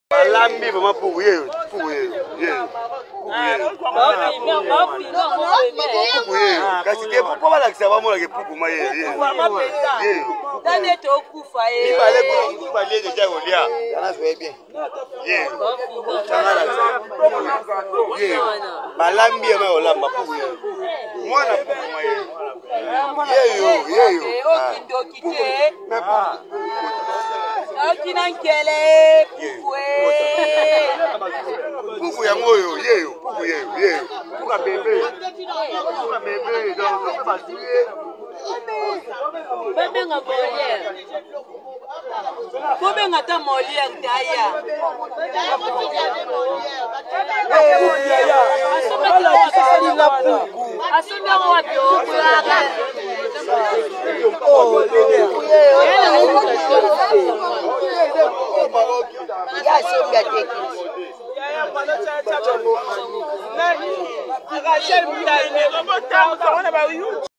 Lambi vraiment pour ye. Kasi ke pourquoi la ça va moi que pour moi ye. Dane to kufa ye. Il fallait que tu balais déjà au lia. Ça se fait bien. Ye. Malambi ma olamba pour ye. Moi na pour moi ye. Ye yo. Okindokite. Okinankele kufwe. Puku ya moyo ye. Puka bébé. Donc pas tuer. Bébé nga molière. Bébé nga ta molière taya. Asunda wapi okulaga.